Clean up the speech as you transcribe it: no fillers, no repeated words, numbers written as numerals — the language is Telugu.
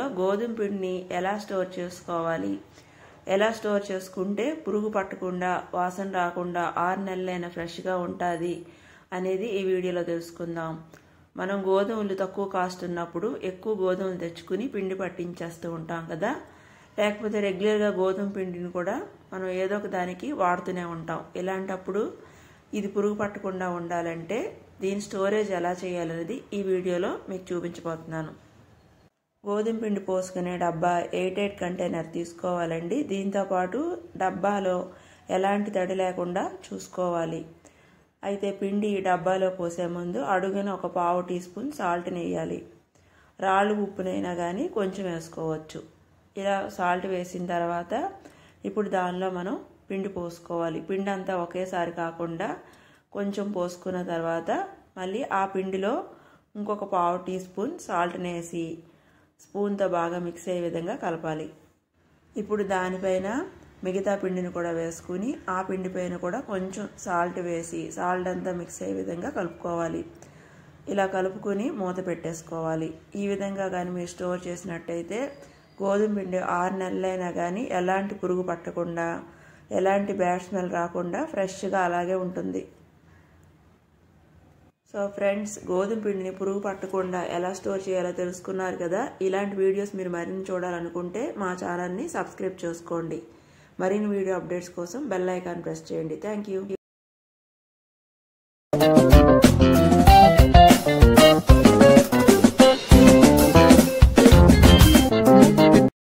వీడియోలో గోధుమ పిండిని ఎలా స్టోర్ చేసుకోవాలి, ఎలా స్టోర్ చేసుకుంటే పురుగు పట్టకుండా వాసన రాకుండా 6 నెలలైనా ఫ్రెష్గా ఉంటుంది అనేది ఈ వీడియోలో తెలుసుకుందాం. మనం గోధుమలు తక్కువ కాస్ట్ ఉన్నప్పుడు ఎక్కువ గోధుమలు తెచ్చుకుని పిండి పట్టించేస్తూ ఉంటాం కదా. లేకపోతే రెగ్యులర్గా గోధుమ పిండిని కూడా మనం ఏదో ఒక దానికి వాడుతూనే ఉంటాం. ఇలాంటప్పుడు ఇది పురుగు పట్టకుండా ఉండాలంటే దీని స్టోరేజ్ ఎలా చేయాలనేది ఈ వీడియోలో మీకు చూపించబోతున్నాను. గోధుమ పిండి పోసుకునే డబ్బా 8 కంటైనర్ తీసుకోవాలండి. దీంతోపాటు డబ్బాలో ఎలాంటి తడి లేకుండా చూసుకోవాలి. అయితే పిండి డబ్బాలో పోసే ముందు అడుగున ఒక 1/2 టీ స్పూన్ సాల్ట్ని వేయాలి. రాళ్ళు ఉప్పునైనా కానీ కొంచెం వేసుకోవచ్చు. ఇలా సాల్ట్ వేసిన తర్వాత ఇప్పుడు దానిలో మనం పిండి పోసుకోవాలి. పిండి అంతా ఒకేసారి కాకుండా కొంచెం పోసుకున్న తర్వాత మళ్ళీ ఆ పిండిలో ఇంకొక 1/2 టీ స్పూన్ సాల్ట్ని వేసి స్పూన్తో బాగా మిక్స్ అయ్యే విధంగా కలపాలి. ఇప్పుడు దానిపైన మిగతా పిండిని కూడా వేసుకుని ఆ పిండి పైన కూడా కొంచెం సాల్ట్ వేసి సాల్ట్ అంతా మిక్స్ అయ్యే విధంగా కలుపుకోవాలి. ఇలా కలుపుకొని మూత పెట్టేసుకోవాలి. ఈ విధంగా కానీ మీరు స్టోర్ చేసినట్టయితే గోధుమ పిండి 6 నెలలైనా కానీ ఎలాంటి పురుగు పట్టకుండా ఎలాంటి బ్యాడ్ స్మెల్ రాకుండా ఫ్రెష్గా అలాగే ఉంటుంది. సో ఫ్రెండ్స్, గోధుమ పిండిని పురుగు పట్టకుండా ఎలా స్టోర్ చేయాలో తెలుసుకున్నారు కదా. ఇలాంటి వీడియోస్ మీరు మరిన్ని చూడాలనుకుంటే మా ఛానల్ని సబ్స్క్రైబ్ చేసుకోండి. మరిన్ని వీడియో అప్డేట్స్ కోసం బెల్ ఐకాన్ ప్రెస్ చేయండి. Thank you.